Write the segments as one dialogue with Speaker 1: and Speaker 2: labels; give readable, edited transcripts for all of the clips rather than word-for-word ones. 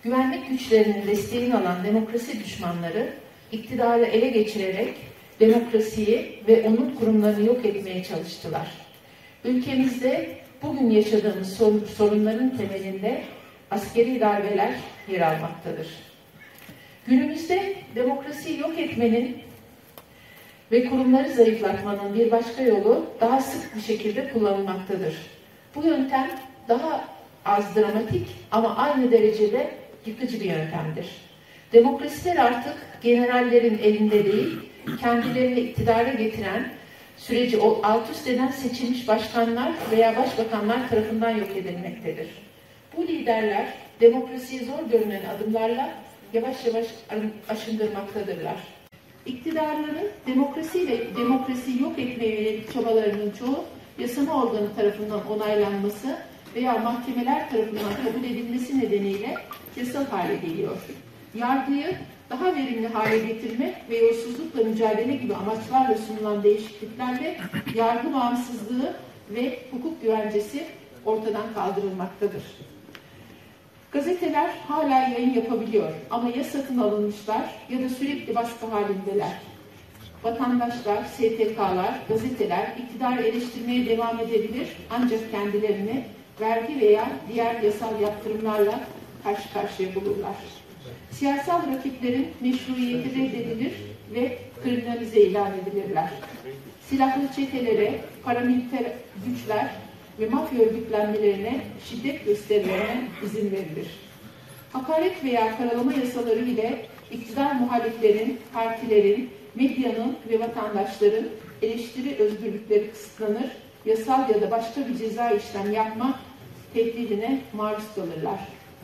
Speaker 1: Güvenlik güçlerinin desteğini alan demokrasi düşmanları iktidarı ele geçirerek demokrasiyi ve onun kurumlarını yok etmeye çalıştılar. Ülkemizde bugün yaşadığımız sorunların temelinde askeri darbeler yer almaktadır. Günümüzde demokrasiyi yok etmenin ve kurumları zayıflatmanın bir başka yolu daha sık bir şekilde kullanılmaktadır. Bu yöntem daha az dramatik ama aynı derecede yıkıcı bir yöntemdir. Demokrasiler artık generallerin elinde değil, kendilerini iktidara getiren, süreci alt üst eden seçilmiş başkanlar veya başbakanlar tarafından yok edilmektedir. Bu liderler demokrasiyi zor görünen adımlarla yavaş yavaş aşındırmaktadırlar. İktidarların demokrasiyi yok etmeye yönelik çabalarının çoğu yasama organı tarafından onaylanması veya mahkemeler tarafından kabul edilmesi nedeniyle yasal hale geliyor. Yargıyı daha verimli hale getirme ve yolsuzlukla mücadele gibi amaçlarla sunulan değişikliklerle yargı bağımsızlığı ve hukuk güvencesi ortadan kaldırılmaktadır. Gazeteler hala yayın yapabiliyor ama ya satın alınmışlar ya da sürekli baskı halindeler. Vatandaşlar, STK'lar, gazeteler iktidarı eleştirmeye devam edebilir ancak kendilerini vergi veya diğer yasal yaptırımlarla karşı karşıya bulurlar. Siyasal rakiplerin meşruiyeti reddedilir ve kriminalize ilan edilirler. Silahlı çetelere, paramiliter güçler ve mafya örgütlenmelerine, şiddet gösterilerine izin verilir. Hakaret veya karalama yasaları ile iktidar muhaliflerin, partilerin, medyanın ve vatandaşların eleştiri özgürlükleri kısıtlanır, yasal ya da başka bir ceza işlem yapma tehdidine maruz kalırlar.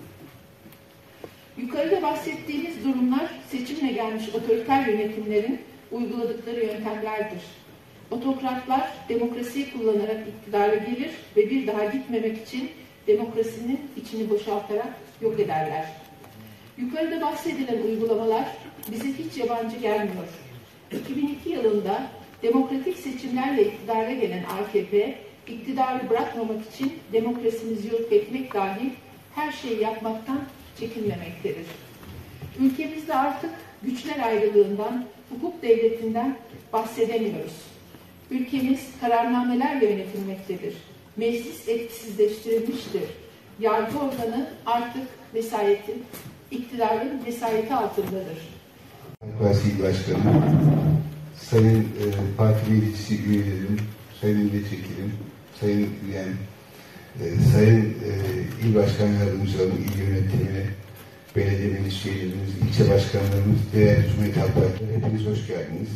Speaker 1: Yukarıda bahsettiğimiz durumlar seçimle gelmiş otoriter yönetimlerin uyguladıkları yöntemlerdir. Otokratlar demokrasiyi kullanarak iktidara gelir ve bir daha gitmemek için demokrasinin içini boşaltarak yok ederler. Yukarıda bahsedilen uygulamalar bize hiç yabancı gelmiyor. 2002 yılında demokratik seçimlerle iktidara gelen AKP, iktidarı bırakmamak için demokrasimizi yok etmek dahil her şeyi yapmaktan çekinmemektedir. Ülkemizde artık güçler ayrılığından, hukuk devletinden bahsedemiyoruz. Ülkemiz kararnamelerle yönetilmektedir. Meclis etkisizleştirilmiştir. Yargı organı artık iktidarın vesayeti altındadır.
Speaker 2: Parti Başkanı, Sayın Parti Meclisi üyelerim, Sayın Milletvekilim, Sayın Üyem, Sayın İl Başkan Yardımcılarım, İl Yönetimi, belediye meclis üyelerimiz, ilçe başkanlarımız, değerli Cumhuriyet Halk Partileri, hepiniz hoş geldiniz.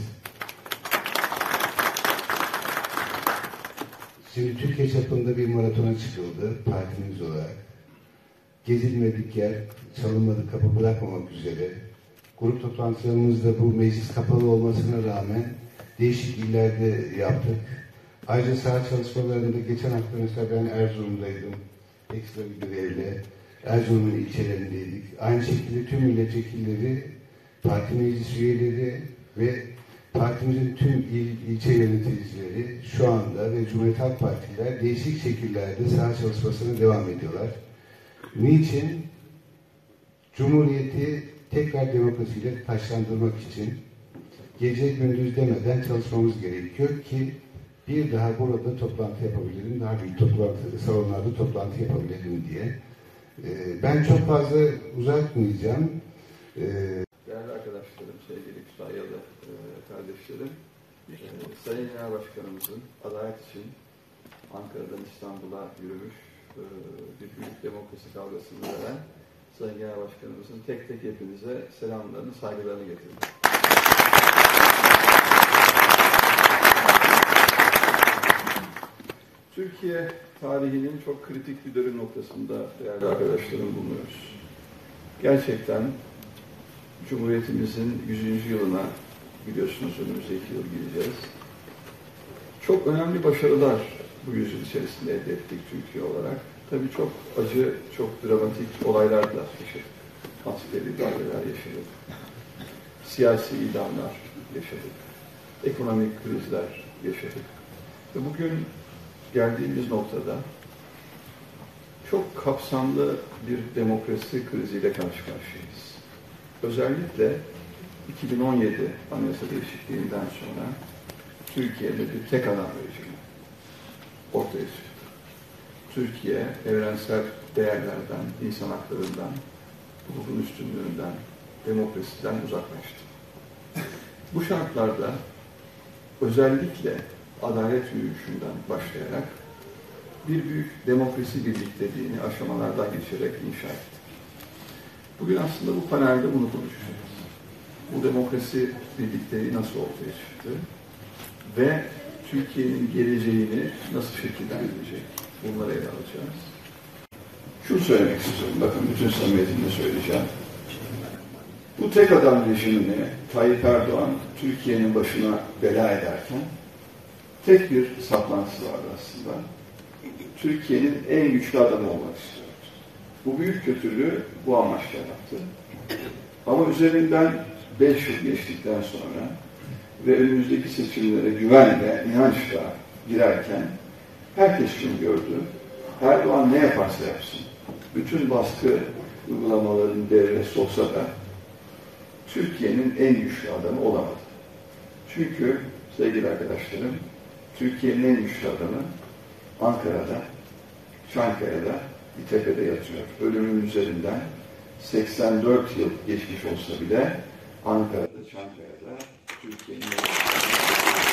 Speaker 2: Şimdi Türkiye çapında bir maratona çıkıldı partimiz olarak. Gezilmedik yer, çalınmadık kapı bırakmamak üzere. Grup toplantılarımızda bu meclis kapalı olmasına rağmen değişik illerde yaptık. Ayrıca saha çalışmalarında geçen hafta mesela ben Erzurum'daydım. Ekstra bir görevle. Erzurum'un ilçelerindeydik. Aynı şekilde tüm milletvekilleri, parti meclis üyeleri ve partimizin tüm ilçe yöneticileri şu anda ve Cumhuriyet Halk Partiler değişik şekillerde saha çalışmasına devam ediyorlar. Niçin? Cumhuriyeti tekrar demokrasiyle taşlandırmak için gece gündüz demeden çalışmamız gerekiyor ki bir daha burada toplantı yapabilirim, daha büyük salonlarda toplantı yapabilirim diye. Ben çok fazla uzatmayacağım.
Speaker 3: Değerli arkadaşlarım, sevgili Kütahyalı kardeşlerim, Sayın Genel Başkanımızın adalet için Ankara'dan İstanbul'a yürümüş bir büyük demokrasi kavgasını veren Sayın Genel Başkanımızın tek tek hepinize selamlarını, saygılarını getirdim. Türkiye tarihinin çok kritik bir dönüm noktasında değerli arkadaşlarım bulunuyoruz. Gerçekten Cumhuriyetimizin 100. yılına biliyorsunuz önümüzdeki yıl gideceğiz. Çok önemli başarılar bu yüzyıl içerisinde elde ettik Türkiye olarak. Tabii çok acı, çok dramatik olaylar da yaşadık. Askeri darbeler yaşadık. Siyasi idamlar yaşadık. Ekonomik krizler yaşadık. Ve bugün geldiğimiz noktada çok kapsamlı bir demokrasi kriziyle karşı karşıyayız. Özellikle 2017 anayasa değişikliğinden sonra Türkiye'de bir tek adam rejimi ortaya çıktı. Türkiye evrensel değerlerden, insan haklarından, hukukun üstünlüğünden, demokrasiden uzaklaştı. Bu şartlarda özellikle adalet yürüyüşünden başlayarak bir büyük demokrasi birlikteliğini aşamalardan geçerek inşa ettik. Bugün aslında bu panelde bunu konuşacağız. Bu demokrasi birlikteliği nasıl ortaya çıktı ve Türkiye'nin geleceğini nasıl şekillendirecek, bunları ele alacağız. Şunu söylemek istiyorum, bakın bütün samimiyetimle söyleyeceğim. Bu tek adam rejimini Tayyip Erdoğan Türkiye'nin başına bela ederken tek bir saplantısı vardı aslında. Türkiye'nin en güçlü adamı olmak istiyordu. Bu büyük kötülüğü bu amaçla yaptı. Ama üzerinden 5 yıl geçtikten sonra ve önümüzdeki seçimlere güvenle, inançla girerken herkes şunu gördü. Erdoğan ne yaparsa yapsın, bütün baskı uygulamalarını devreye soksa da Türkiye'nin en güçlü adamı olamadı. Çünkü sevgili arkadaşlarım, Türkiye'nin en güçlü adamı Ankara'da, Çankaya'da, İTF'de yatıyor. Ölümün üzerinden 84 yıl geçmiş olsa bile Ankara'da, Çankaya'da Türkiye'nin